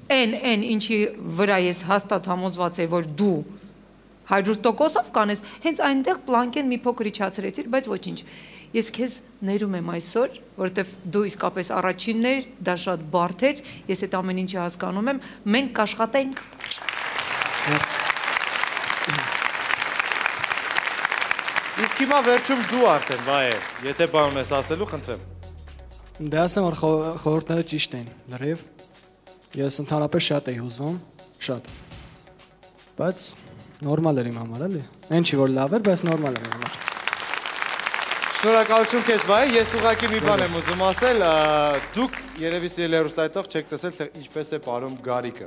Այն ինչի վրա ես հաստատ համոզված եմ, որ դու 100%-ով կանես, հենց այնտեղ պլանկեն մի փոքր իջացրեցիր, բայց ոչինչ։ Ես քեզ ներում եմ այսօր, որովհետև դու իսկապես առաջինն ես, դա շատ բարդ էր, ես այդ ամեն ինչը հասկանում եմ, մենք կաշխատենք։ Իսկ հիմա վերջում դու արդեն, Վայե, եթե բան ունես ասելու, խնդրեմ։ Դե ասեմ, որ խորհուրդները ճիշտ են, լրիվ։ Ես ընդհանրապես շատ էի հուզվում, շատ։ Բայց նորմալ էր իմ համար, էլի։ Այն չի որ լավ էր, բայց նորմալ էր իմ համար։ Շնորհակալություն քեզ, Վայե, ես ուղղակի մի բան եմ ուզում ասել, դուք երևի սիրելի հեռուստայտող չեք տեսել, թե ինչպես է պարում Գարիկը։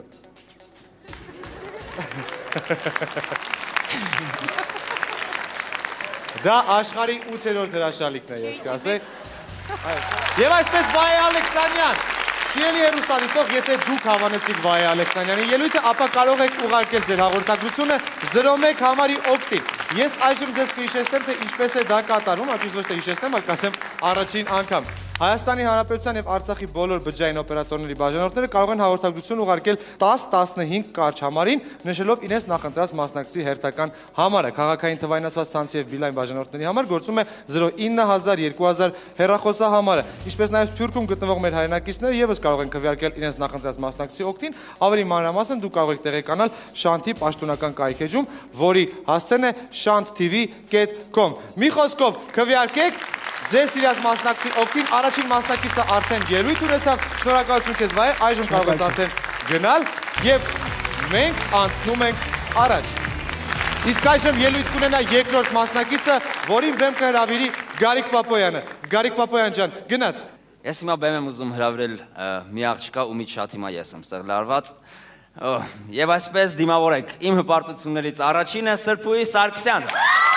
Դա աշխարհի 8-րդ հրաշալիքն է, ես կասեի։ Եվ այսպես Վայե Ալեքսանյան, սիրելի հեռուստադիտող, եթե դուք հավանեցիք Վայե Ալեքսանյանի ելույթը, ապա կարող եք ուղարկել ձեր հաղորդագրությունը 01 համարի օգտին։ Ես այժմ ձեզ կհիշեցնեմ, թե ինչպես է դա կատարվում, այլ ոչ թե հիշեցնեմ, այլ կասեմ առաջին անգամ։ Հայաստանի Հանրապետության եւ Արցախի բոլոր բջջային օպերատորների բաժանորդները կարող են հաղորդագրություն ուղարկել 10-15 կարճ համարին, նշելով իրենց նախընտրած մասնակցի հերթական համարը։ Քաղաքային թվայնացված ցանցի եւ բիլայն բաժանորդների համար գործում է 09-2000 հեռախոսահամարը։ Ինչպես նաեւ Սփյուռքում գտնվող մեր հայրենակիցները եւս կարող են քվեարկել իրենց նախընտրած մասնակցի օգտին, ավելի մանրամասն դուք կարող եք տեղեկանալ Շանթի պաշտոնական կայքեջում, որի հասցեն է shantv.com։ Մի խոսքով քվեարկեք ձեր սիրած մասնակցի օգտին, առաջին մասնակիցը արդեն ելույթ ունեցավ, շնորհակալություն քեզ Վայե, այժմ կարող ես արդեն գնալ եւ մենք անցնում ենք առաջ։ Իսկ այժմ ելույթ կունենա երկրորդ մասնակիցը, որին բեմ կհրավիրի Գարիկ Պապոյանը։ Գարիկ Պապոյան ջան, գնաց։ Ես հիմա բեմ եմ ուզում հրավիրել մի աղջկա, ումից շատ հիմա ես եմ ստեղ լարված։ Եվ այսպես դիմավորեք իմ հպարտություններից առաջինը Սրփուհի Սարգսյան։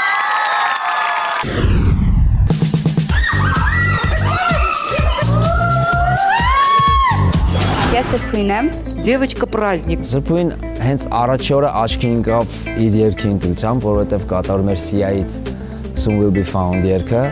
Ես Սրփուհին եմ։ Девочка праздник։ Սրփուհին հենց առաջի օրը աչքի ընկավ իր երգի ընտրությամբ, որովհետև կատարում էր Սիայից Soon Will Be Found երգը։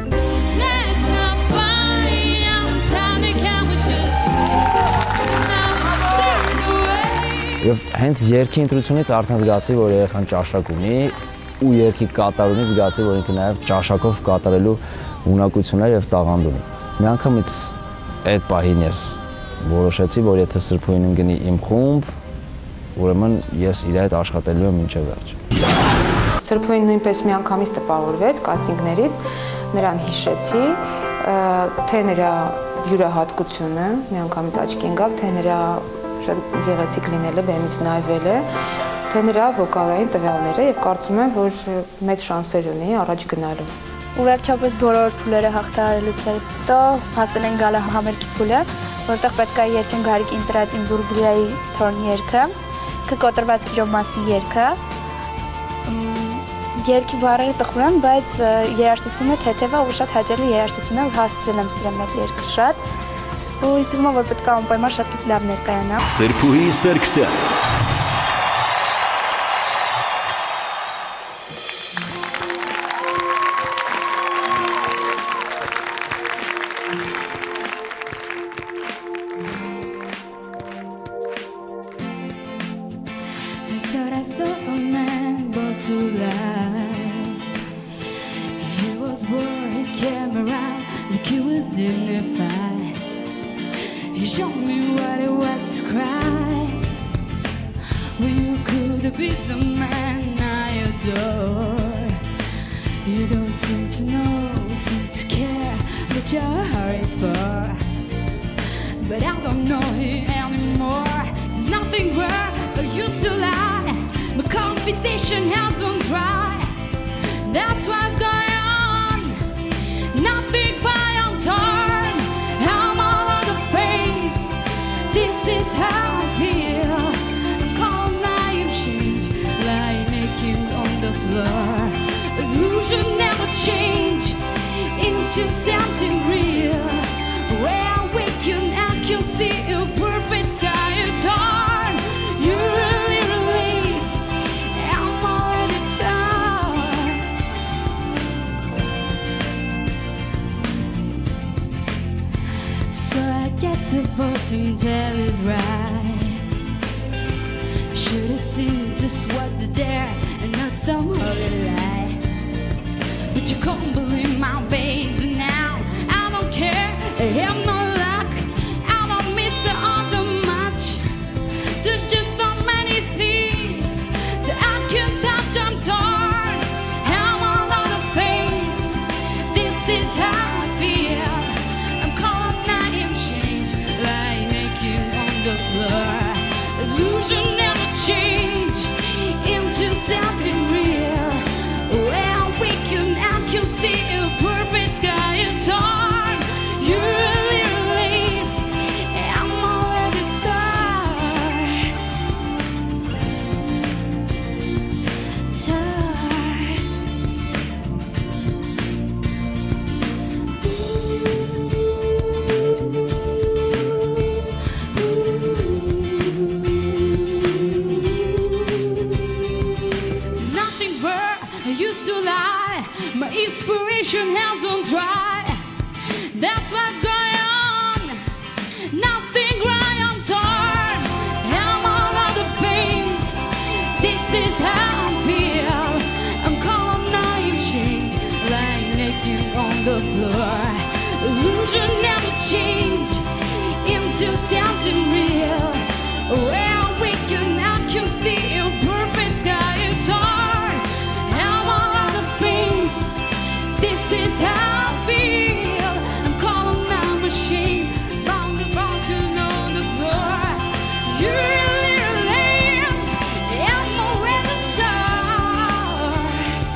Եվ հենց երգի ընտրությունից արդեն զգացի, որ երեխան ճաշակ ունի, ու երգի կատարումից զգացի, որ ինքը նաև ճաշակով կատարելու ունակություն է եւ տաղանդ ունի։ Մի անգամից այդ պահին ես որոշեցի, որ եթե Սրփուհին ընկնի իմ խումբ, ուրեմն ես իր հետ աշխատելու եմ մինչև վերջ։ Սրփուհին նույնպես մի անգամից տպավորվեց կաստինգներից, նրան հիշեցի, թե նրա յուրահատկությունը, մի անգամից աչքի ընկավ, թե նրա շատ գեղեցիկ լինելը, բեմից նայվելը, թե նրա վոկալային տվյալները եւ կարծում եմ, որ մեծ շանսեր ունի առաջ գնալու։ Ու վերջապես բոլոր փուլերը հաղթահարելուց հետո հասել են գալը համերգի փուլը, որտեղ պետք է երգեմ Գարիկ ընտրած իմ Բուրգլիայի Թորն երգը, կկոտրված սիրո մասին երգը։ Երգի բառերը տխուր են, բայց երաժշտությունը թեթև է ու շատ հաճելի երաժշտություն է ու հասցրել եմ սիրեմ այդ երգը շատ։ Ու ինձ թվում է, որ պետք է անպայման շատ լավ ներկայանա։ Սրփուհի Սարգսյան։ So I get to vote until it's right. Should it seem just what to dare and not some holy lie? But you can't believe my baby now. I don't care, I have no luck. I don't miss the other much. There's just so many things that I can't touch. I'm torn, I'm all out of pace. This is how I feel. I'm cold, I am changed, lying naked on the floor. Illusion never change into something real. Well, we can, I can see a perfect sky and torn. You're a little late, I'm already tired. Tired. There's nothing where I used to lie. My inspiration has on dry. That's what's going on. Nothing right, I'm torn. I'm all out of pains. This is how I feel. I'm cold, I am changed, lying naked on the floor. Illusion never change into something real. Well, we can, I can see a perfect sky and torn. I'm all out of pains. This is how I feel. I'm calling, I'm ashamed. Bound and broken on the floor. You're a little late. I'm already tired.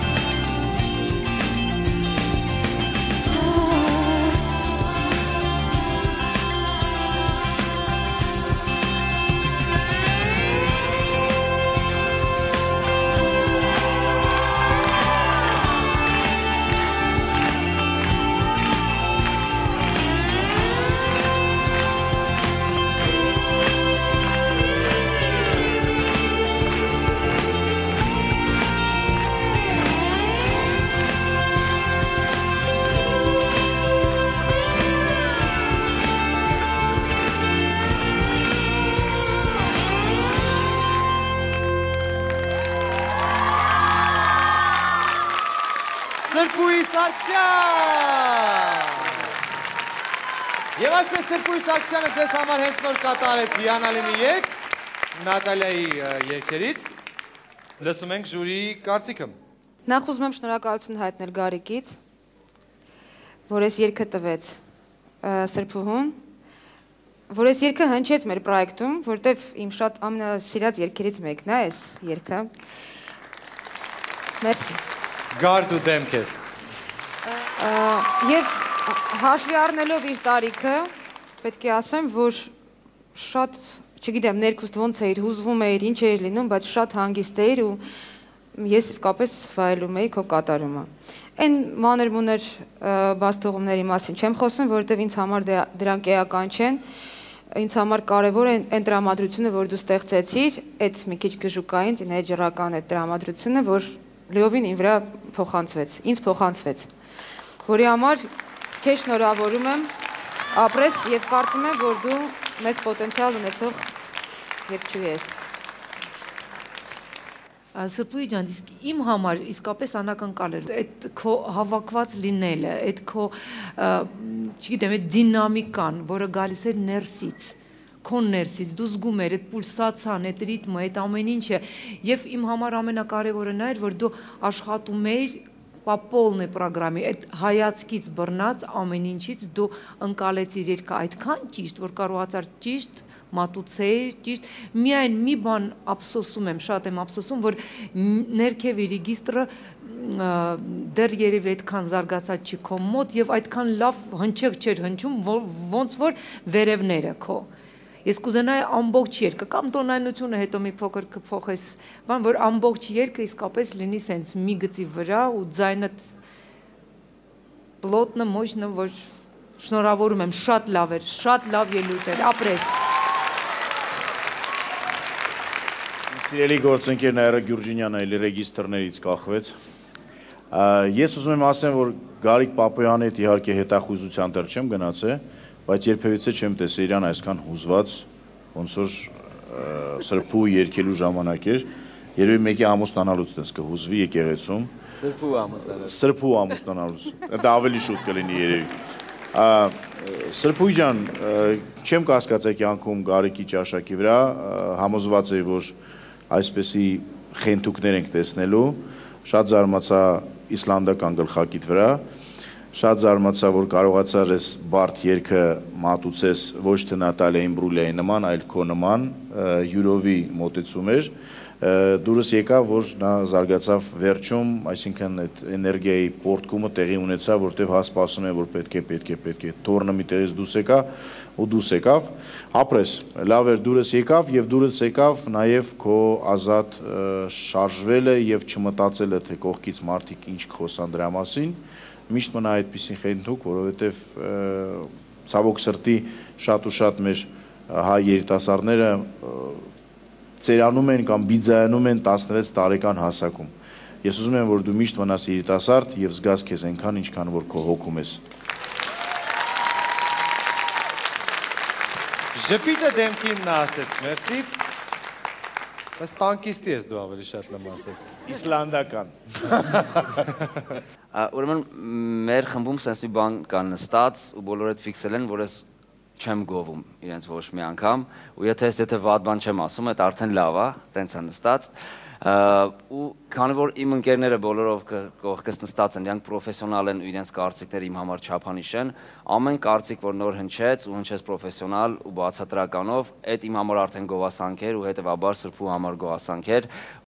Սրբուհի Սարգսյան։ Եվ այսպես Սրբուհի Սարգսյանը ձեզ համար հենց նոր կատարեց հիանալի մի երգ Նատալիայի երգերից։ Լսում ենք ժյուրիի կարծիքը։ Նախ ուզում եմ շնորհակալություն հայտնել Գարիկից, որ այս երգը տվեց Սրբուհուն, որ այս երգը հնչեց մեր պրոյեկտում, որտեվ իմ շատ ամենասիրած երգերից մեկն է այս երգը։ Մերսի։ Գարդ ու դեմ քեզ։ Եվ հաշվի առնելով իր տարիքը, պետք է ասեմ, որ շատ, չգիտեմ, ներքուստ ոնց էիր, հուզվում էիր, ինչ էիր լինում, բայց շատ հանգիստ էիր ու ես իսկապես վայելում էի քո կատարումը։ Այն մանր-մունր բաստողումների մասին չեմ խոսում, որովհետև ինձ համար դրանք էական չեն։ Ինձ համար կարևոր է այն տրամադրությունը, որ դու ստեղծեցիր, այդ մի քիչ գժուկային, տինեյջերական այդ տրամադրությունը, որ լիովին ին վրա փոխանցվեց, ինձ փոխանցվեց, որի համար քեզ շնորհավորում եմ, ապրես եւ կարծում եմ, որ դու մեծ պոտենցիալ ունեցող երգչուհի ես։ Սրբուհի ջան, իսկ իմ համար իսկապես անակնկալ էր այդ քո հավաքված լինելը, այդ քո, չգիտեմ, այդ դինամիկան, որը գալիս էր ներսից, քո ներսից, դու զգում էր այդ պուլսացիան, այդ ռիթմը, այդ ամեն ինչը, եւ իմ համար ամենակարևորը նա էր, որ դու աշխատում էիր по полной программе, այդ հայացքից բռնած ամեն ինչից դու ընկալեցիր երգը այդքան ճիշտ, որ կարողացար ճիշտ մատուցեիր, ճիշտ, միայն մի բան ափսոսում եմ, շատ եմ ափսոսում, որ ներքևի ռեգիստրը դեռ երևի այդքան զարգացած չի քո մոտ եւ այդքան լավ հնչեղ չէր հնչում, ոնց որ վերևները քո։ Ես կուզենայի ամբողջ երգը կամ տոնայնությունը հետո մի փոքր կփոխես, բան որ ամբողջ երգը իսկապես լինի սենց մի գծի վրա ու ձայնը պլոտնը, մощно, որ շնորհավորում եմ, շատ լավ էր, շատ լավ ելույթ էր, ապրես։ Սիրելի գործընկեր Նաիրա Գյուրջինյանը էլի ռեգիստրներից կախվեց։ Ես ուզում եմ ասեմ, որ Գարիկ Պապոյանի հետ իհարկե հետախուզության դեռ չեմ գնացել, բայց երբևիցե չեմ տեսել իրան այսքան հուզված, ոնց որ սրբու երկելու ժամանակ էր, երևի մեկի ամուսնանալուց տես կհուզվի եկեղեցում։ Սրբու ամուսնանալուց։ Դա ավելի շուտ կլինի երևի։ Սրբույ ջան, չեմ կասկածել կյանքում Գարիկի ճաշակի վրա, համոզված եմ, որ այսպեսի խենթուկներ ենք տեսնելու, շատ զարմացա իսլանդական գլխակիդ վրա, շատ զարմացա, որ կարողացար ես բարդ երգը մատուցես ոչ թե Նատալիա Իմբրուլիայի նման, այլ քո նման, յուրովի մոտեցում էր, դուրս եկավ, որ նա զարգացավ վերջում, այսինքն այդ էներգիայի պորտկումը տեղի ունեցավ, որտեղ հա սպասում են, որ պետք է, թորնը մի տեղից դուրս եկա ու դուրս եկավ, ապրես, լավ էր դուրս եկավ և դուրս եկավ նաև քո ազատ շարժվելը և չմտածելը, թե կողքից մարդիկ ինչ կխոսան դրա մասին, միշտ մնա այդպիսին խենթուկ, որովհետև ցավոք սրտի շատ ու շատ մեր հայ երիտասարդները ծերանում են կամ բիձայանում են 16 տարեկան հասակում։ Ես ուզում եմ, որ դու միշտ մնաս երիտասարդ և զգաս քեզ այնքան, ինչքան որ քո հոգում ես։ Ժպիտը դեմքին նա ասեց, մերսի։ Բայց տանկիստի ես դու ավելի շատ նմ ասեց։ Իսլանդական։ Ուրեմն մեր խմբում սենց մի բան կան նստած ու բոլորը այդ ֆիքսել են, որ ես չեմ գովում իրենց ոչ մի անգամ ու եթե վատ բան չեմ ասում, այդ արդեն լավ է, տենց է նստած ու քանի որ իմ ընկերները բոլորով կողքս նստած են, իրանք պրոֆեսիոնալ են ու իրենց կարծիքները իմ համար չափանիշ են, ամեն կարծիք, որ նոր հնչեց ու հնչեց պրոֆեսիոնալ ու բացատրականով, այդ իմ համար արդեն գովասանք էր ու հետևաբար սրբու համար գովասանք էր